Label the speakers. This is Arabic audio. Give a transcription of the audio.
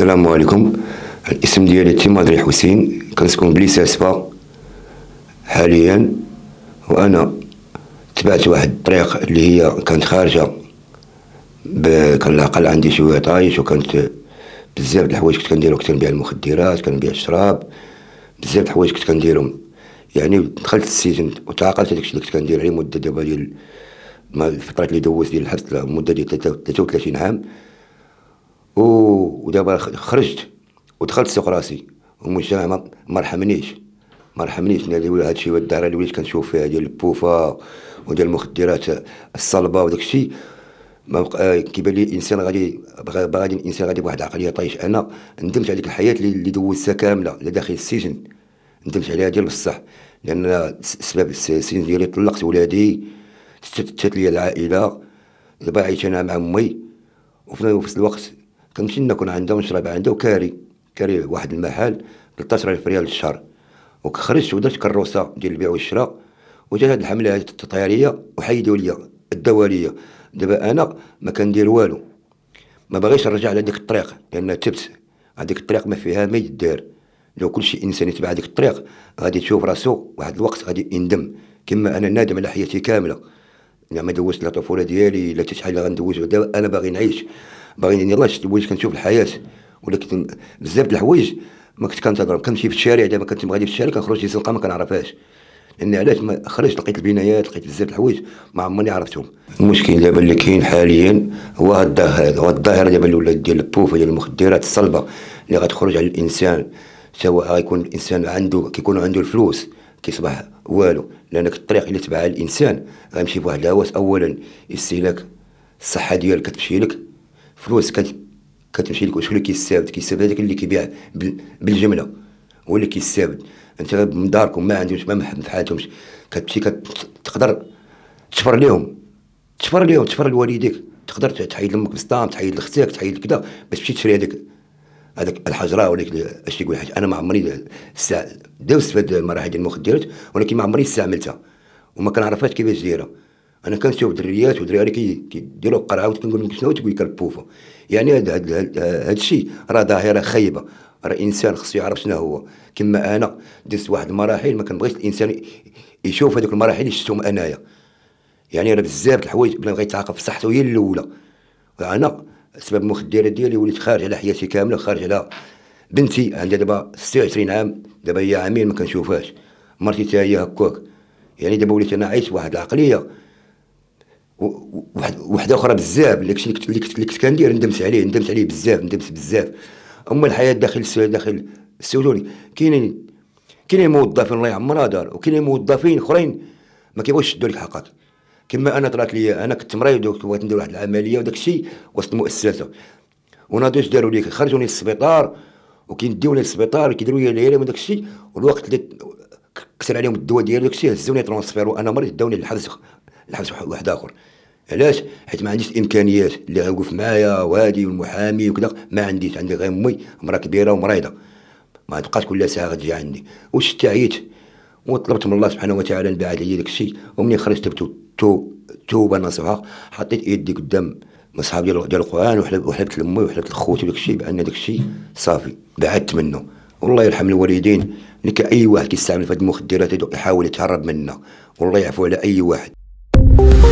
Speaker 1: السلام عليكم. الاسم ديالي تيمادري حسين، كنسكن بليسة سبا حاليا. وانا تبعت واحد الطريق اللي هي كانت خارجه كان العقل عندي شويه طايش، وكانت بزاف د الحوايج كنت كنديرهم. كنت كنبيع المخدرات، كنبيع الشراب، بزاف د الحوايج كنت كنديرهم. يعني دخلت السجن وتعاقلت هداكشي اللي كنت كندير عليه مده دابا ديال الفترات اللي دوزت ديال الحبس مده ديال 33 عام. ودابا خرجت ودخلت سوق راسي، والمجتمع ما رحمنيش. هادشي هو الدائره اللي وليت كنشوف فيها ديال البوفا وديال المخدرات الصلبه وداكشي. ما بقى كيبان لي الانسان غادي الانسان غادي بواحد العقليه طايش. انا ندمت على ديك الحياه اللي دوزتها كامله داخل السجن، ندمت عليها ديال بصح، لان سبب السجن ديالي طلقت ولادي، تشتت لي العائله. دابا عايش انا مع امي، وفي نفس الوقت كنمشي ناكل عندها ونشرب عندها، وكاري واحد المحل 13,000 ريال للشهر. وخرجت ودرت كروسه ديال البيع والشراء، وجات هاد الحمله هاد التطهيريه وحيدوا لي الدواليه. دابا انا ما كندير والو، ما باغيش نرجع على ديك الطريق، لان تبت هذيك الطريق ما فيها ما يدار. لو كل شيء انسان يتبع هذيك الطريق غادي تشوف راسو واحد الوقت غادي يندم. كما انا نادم على حياتي كامله، يعني ما دوزت لا الطفوله ديالي لا حتى شي حاجه غندوز. دابا انا باغي نعيش، باغي يلاه وليت كنشوف الحياه، ولكن بزاف د الحوايج ما كنت كنتظرهم. كنمشي في الشارع، دابا كنت غادي في الشارع كنخرج شي زنقه ما كنعرفهاش، لان علاش ما خرجت لقيت البنايات، لقيت بزاف د الحوايج ما عمرني عرفتهم. المشكل دابا اللي كاين حاليا هو هاد الظاهره دابا اللي ولات ديال البوفه ديال المخدرات الصلبه اللي غتخرج على الانسان. سواء غيكون الانسان كيكون عنده الفلوس كيصبح والو، لانك الطريق اللي تبعها الانسان غيمشي بواحد الهواس. اولا استهلاك الصحه ديالك كتمشي لك، فلوس كتمشي لك. وشكون اللي كيستافد هذاك اللي كيبيع بالجمله، هو اللي كيستافد. انت من داركم ما عندهمش ما في حالتهمش، كتمشي تقدر تشفر لوالديك، تقدر تحيد لامك بسطام، تحيد لختك، تحيد كذا باش تمشي تشري هذاك الحجره ولا اش يقول حاجه. انا ما عمري دوزت في هذه المراحل ديال المخدرات، ولكن ما عمري استعملتها وما كنعرفهاش كيفاش دايره. انا كنشوف دريات ودراري كيديروا القرعه، وكنقول لهم شنو تقول لك البوفه. يعني هذا الشيء راه ظاهره خايبه، راه الانسان خصو يعرف شنو هو. كما انا دزت واحد المراحل ما كنبغيش الانسان يشوف هذوك المراحل اللي شفتهم انايا. يعني راه بزاف د الحوايج بلا بغى يتعاقب في صحته هي الاولى. انا سبب المخدرات ديالي وليت خارج على حياتي كامله، خارج على بنتي عندها دابا 26 عام، دابا هي عامين ما كنشوفهاش. مرتي حتى هي هكاك. يعني دابا وليت انا عايش واحد العقليه وحده اخرى بزاف. داكشي اللي كنت كندير ندمت عليه بزاف. اما الحياه داخل السجون كاينين موظفين الله يعمرها دار، وكاينين موظفين اخرين ما كيبغيوش يشدوا لك حقك. كما انا طرات لي، انا كنت مريض وبغيت ندير واحد العمليه وداك الشيء وسط المؤسسه، وناضوش داروا لي خرجوني للسبيطار وكيديوني للسبيطار وكيديروا لي العيالين وداك الشيء. والوقت اللي كسر عليهم الدواء ديالي داك الشيء هزوني ترونسفير وانا مريض، داوني للحبس واحد اخر. علاش؟ حيت ما عنديش الامكانيات اللي غيوقف معايا وهادي والمحامي وكذا. ما عندي غير امي مرا كبيره ومريضه، ما تبقاش كل ساعه غتجي عندي. وشت عييت وطلبت من الله سبحانه وتعالى نبعد عليا داك الشيء. ومنين خرجت تبت توبه نصوحه، حطيت يدي قدام مصحاب ديال القران وحلبت لامي وحلبت لخوتي وداك الشيء بان داك الشيء صافي بعدت منه. والله يرحم الوالدين اللي اي واحد كيستعمل في هذه المخدرات يحاول يتهرب منها، والله يعفو على اي واحد.